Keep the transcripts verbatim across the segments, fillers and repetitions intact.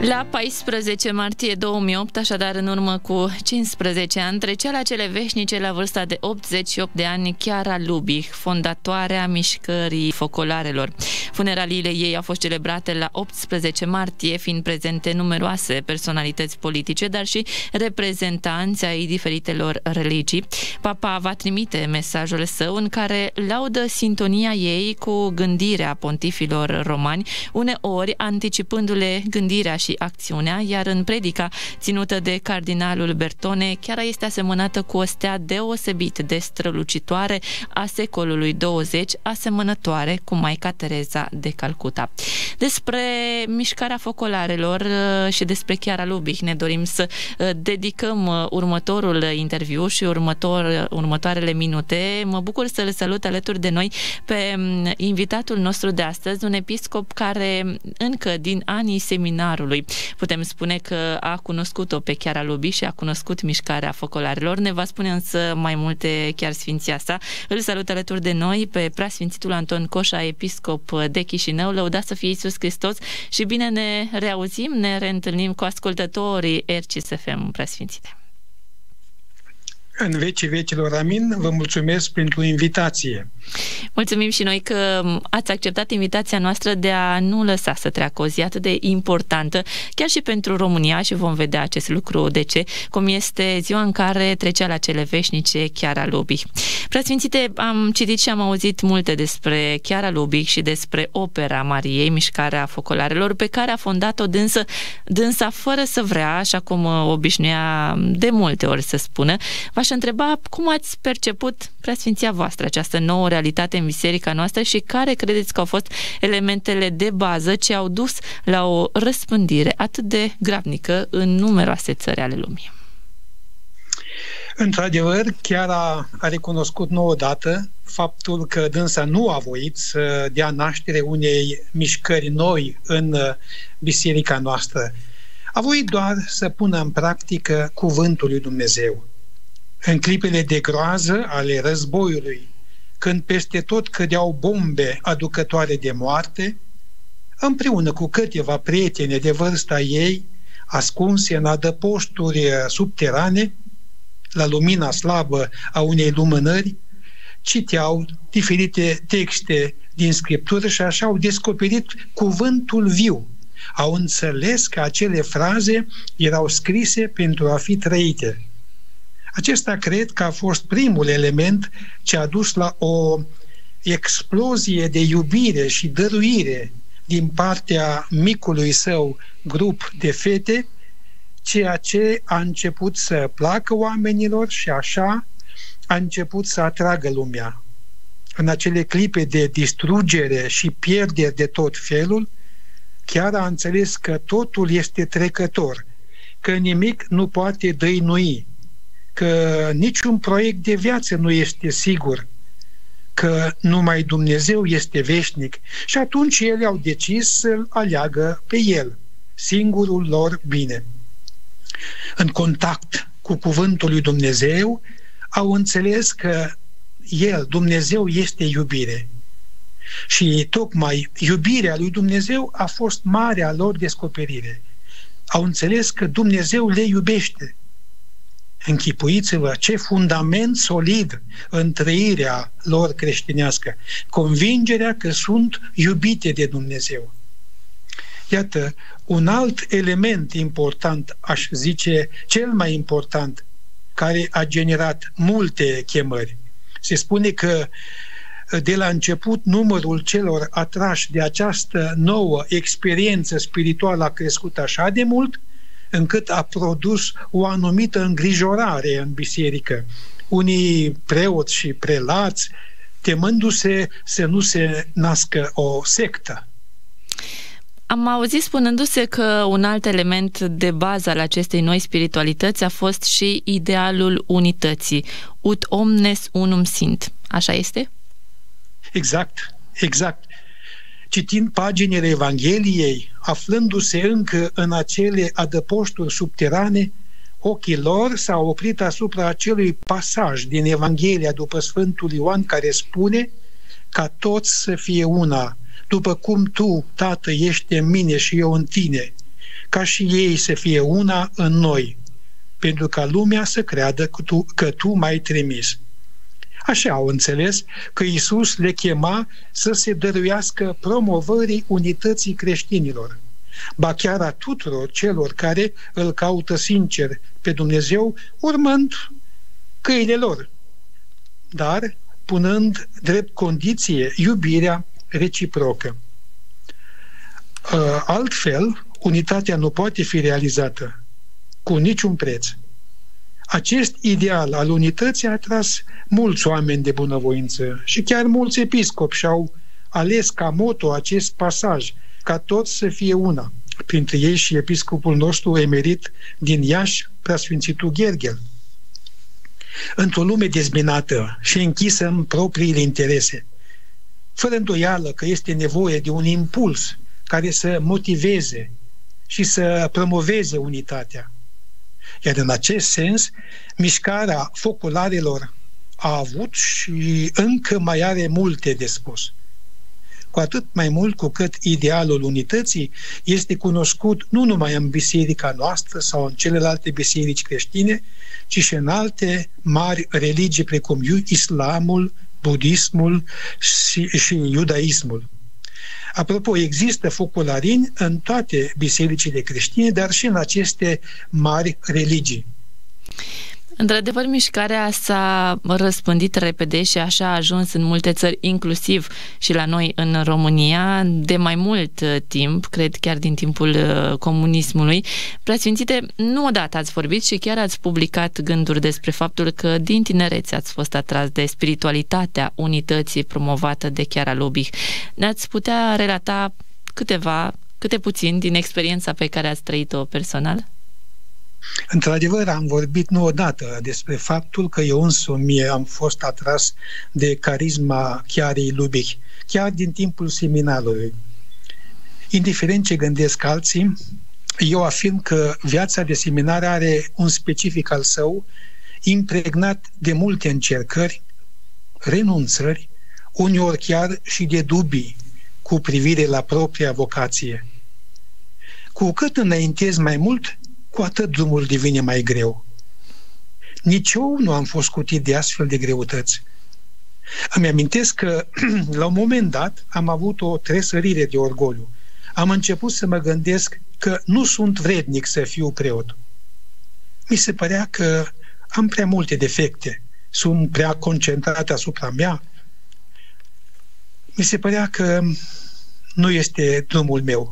La paisprezece martie două mii opt, așadar în urmă cu cincisprezece ani, trecea la cele veșnice la vârsta de optzeci și opt de ani Chiara Lubich, fondatoarea mișcării focolarelor. Funeraliile ei au fost celebrate la optsprezece martie, fiind prezente numeroase personalități politice, dar și reprezentanți ai diferitelor religii. Papa va trimite mesajul său în care laudă sintonia ei cu gândirea pontifilor romani, uneori anticipându-le gândirea și acțiunea, iar în predica ținută de cardinalul Bertone, Chiara este asemănată cu o stea deosebit de strălucitoare a secolului douăzeci, asemănătoare cu Maica Tereza de Calcuta. Despre mișcarea focolarelor și despre Chiara Lubich ne dorim să dedicăm următorul interviu și următor, următoarele minute. Mă bucur să-l salut alături de noi pe invitatul nostru de astăzi, un episcop care încă din anii seminarului putem spune că a cunoscut-o pe Chiara Lubich și a cunoscut mișcarea focolarelor. Ne va spune însă mai multe chiar Sfinția sa. Îl salut alături de noi pe Preasfințitul Anton Coșa, episcop de Chișinău. Lăudați să fie Iisus Hristos și bine ne reauzim, ne reîntâlnim cu ascultătorii R C S F M, Preasfințite. În vecii vecilor, amin. Vă mulțumesc pentru invitație. Mulțumim și noi că ați acceptat invitația noastră de a nu lăsa să treacă o zi atât de importantă, chiar și pentru România, și vom vedea acest lucru de ce, cum este ziua în care trecea la cele veșnice Chiara Lubich. Preasfințite, am citit și am auzit multe despre Chiara Lubich și despre opera Mariei, mișcarea focolarelor, pe care a fondat-o dânsă, dânsa fără să vrea, așa cum obișnuia de multe ori să spună. V-aș întreba cum ați perceput, Preasfinția voastră, această nouă realitate în biserica noastră și care credeți că au fost elementele de bază ce au dus la o răspândire atât de grabnică în numeroase țări ale lumii. Într-adevăr, Chiara a recunoscut nouă dată faptul că dânsa nu a voit să dea naștere unei mișcări noi în biserica noastră. A voit doar să pună în practică cuvântul lui Dumnezeu. În clipele de groază ale războiului, când peste tot cădeau bombe aducătoare de moarte, împreună cu câteva prietene de vârsta ei, ascunse în adăposturi subterane, la lumina slabă a unei lumânări, citeau diferite texte din Scriptură și așa au descoperit cuvântul viu. Au înțeles că acele fraze erau scrise pentru a fi trăite. Acesta cred că a fost primul element ce a dus la o explozie de iubire și dăruire din partea micului său grup de fete, ceea ce a început să placă oamenilor și așa a început să atragă lumea. În acele clipe de distrugere și pierderi de tot felul, chiar a înțeles că totul este trecător, că nimic nu poate dăinui, că niciun proiect de viață nu este sigur, că numai Dumnezeu este veșnic și atunci ele au decis să-L aleagă pe El, singurul lor bine. În contact cu cuvântul lui Dumnezeu, au înțeles că El, Dumnezeu, este iubire. Și tocmai iubirea lui Dumnezeu a fost marea lor descoperire. Au înțeles că Dumnezeu le iubește. Închipuiți-vă ce fundament solid în trăirea lor creștinească, convingerea că sunt iubite de Dumnezeu. Iată, un alt element important, aș zice cel mai important, care a generat multe chemări. Se spune că de la început numărul celor atrași de această nouă experiență spirituală a crescut așa de mult, încât a produs o anumită îngrijorare în biserică. Unii preoți și prelați, temându-se să nu se nască o sectă. Am auzit spunându-se că un alt element de bază al acestei noi spiritualități a fost și idealul unității. Ut omnes unum sint. Așa este? Exact, exact. Citind paginile Evangheliei, aflându-se încă în acele adăposturi subterane, ochii lor s-au oprit asupra acelui pasaj din Evanghelia după Sfântul Ioan care spune ca toți să fie una, după cum tu, Tată, ești în mine și eu în tine, ca și ei să fie una în noi, pentru ca lumea să creadă că tu, că tu m-ai trimis. Așa au înțeles că Iisus le chema să se dăruiască promovării unității creștinilor, ba chiar a tuturor celor care îl caută sincer pe Dumnezeu, urmând căile lor, dar punând drept condiție iubirea reciprocă. Altfel, unitatea nu poate fi realizată cu niciun preț. Acest ideal al unității a atras mulți oameni de bunăvoință și chiar mulți episcopi și-au ales ca moto acest pasaj, ca toți să fie una, printre ei și episcopul nostru emerit din Iași, preasfințitul Gherghel. Într-o lume dezbinată și închisă în propriile interese, fără îndoială că este nevoie de un impuls care să motiveze și să promoveze unitatea. Iar în acest sens, mișcarea focolarilor a avut și încă mai are multe de spus. Cu atât mai mult cu cât idealul unității este cunoscut nu numai în biserica noastră sau în celelalte biserici creștine, ci și în alte mari religii precum islamul, budismul și, și iudaismul. Apropo, există focolarini în toate bisericile creștine, dar și în aceste mari religii. Într-adevăr, mișcarea s-a răspândit repede și așa a ajuns în multe țări, inclusiv și la noi în România, de mai mult timp, cred chiar din timpul comunismului. Preasfințite, nu odată ați vorbit și chiar ați publicat gânduri despre faptul că din tinerețe ați fost atras de spiritualitatea unității promovată de Chiara Lubich. Ne-ați putea relata câteva, câte puțin din experiența pe care ați trăit-o personal? Într-adevăr, am vorbit nu odată despre faptul că eu însumi am fost atras de carisma Chiarei Lubich, chiar din timpul seminarului. Indiferent ce gândesc alții, eu afirm că viața de seminar are un specific al său, impregnat de multe încercări, renunțări, uneori chiar și de dubii cu privire la propria vocație. Cu cât înaintez mai mult, cu atât drumul devine mai greu. Nici eu nu am fost scutit de astfel de greutăți. Îmi amintesc că, la un moment dat, am avut o tresărire de orgoliu. Am început să mă gândesc că nu sunt vrednic să fiu preot. Mi se părea că am prea multe defecte, sunt prea concentrat asupra mea. Mi se părea că nu este drumul meu.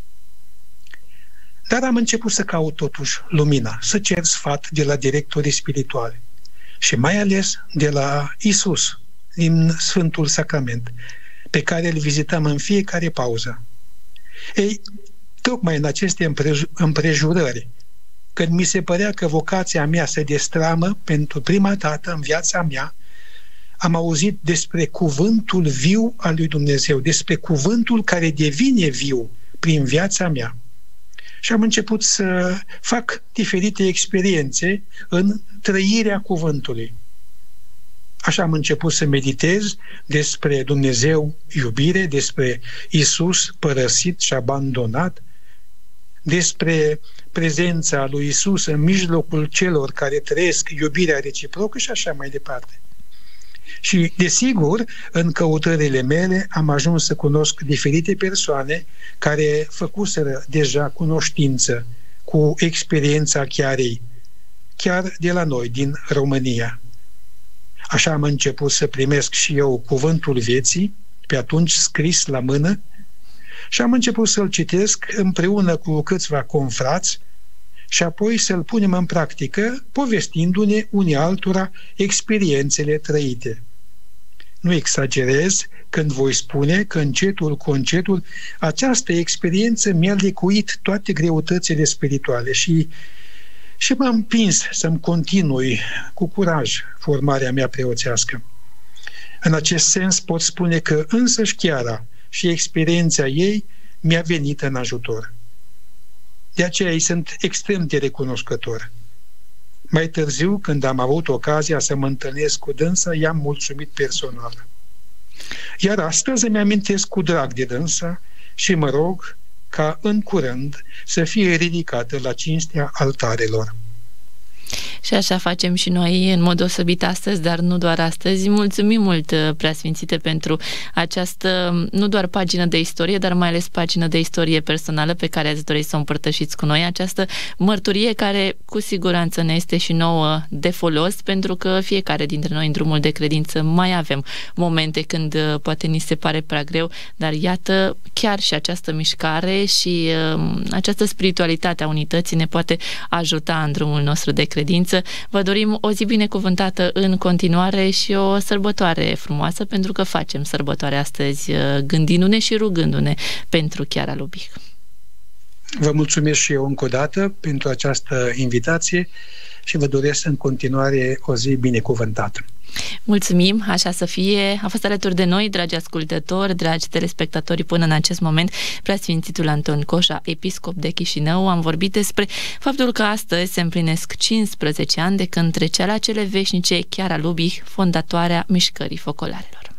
Dar am început să caut totuși lumina, să cer sfat de la directorii spirituali și mai ales de la Iisus din Sfântul Sacrament, pe care îl vizitam în fiecare pauză. Ei, tocmai în aceste împrejurări, când mi se părea că vocația mea se destramă pentru prima dată în viața mea, am auzit despre cuvântul viu al lui Dumnezeu, despre cuvântul care devine viu prin viața mea. Și am început să fac diferite experiențe în trăirea cuvântului. Așa am început să meditez despre Dumnezeu iubire, despre Iisus părăsit și abandonat, despre prezența lui Iisus în mijlocul celor care trăiesc iubirea reciprocă și așa mai departe. Și, desigur, în căutările mele am ajuns să cunosc diferite persoane care făcuseră deja cunoștință cu experiența Chiarei, chiar de la noi, din România. Așa am început să primesc și eu cuvântul vieții, pe atunci scris la mână, și am început să-l citesc împreună cu câțiva confrați și apoi să-l punem în practică, povestindu-ne unii altora experiențele trăite. Nu exagerez când voi spune că încetul cu încetul această experiență mi-a licuit toate greutățile spirituale și, și m-am împins să-mi continui cu curaj formarea mea preoțească. În acest sens pot spune că însăși Chiara și experiența ei mi-a venit în ajutor. De aceea îi sunt extrem de recunoscător. Mai târziu, când am avut ocazia să mă întâlnesc cu dânsa, i-am mulțumit personal. Iar astăzi îmi amintesc cu drag de dânsa și mă rog ca în curând să fie ridicată la cinstea altarelor. Și așa facem și noi în mod deosebit astăzi, dar nu doar astăzi. Mulțumim mult, Preasfințite, pentru această, nu doar pagină de istorie, dar mai ales pagină de istorie personală pe care ați dori să o împărtășiți cu noi. Această mărturie care cu siguranță ne este și nouă de folos, pentru că fiecare dintre noi în drumul de credință mai avem momente când poate ni se pare prea greu, dar iată, chiar și această mișcare și uh, această spiritualitate a unității ne poate ajuta în drumul nostru de credință. Vă dorim o zi binecuvântată în continuare și o sărbătoare frumoasă, pentru că facem sărbătoare astăzi gândindu-ne și rugându-ne pentru Chiara Lubich. Vă mulțumesc și eu încă o dată pentru această invitație și vă doresc în continuare o zi binecuvântată. Mulțumim, așa să fie. A fost alături de noi, dragi ascultători, dragi telespectatori, până în acest moment, Preasfințitul Anton Coșa, episcop de Chișinău. Am vorbit despre faptul că astăzi se împlinesc cincisprezece ani de când trecea la cele veșnice Chiara Lubich, fondatoarea Mișcării Focolarelor.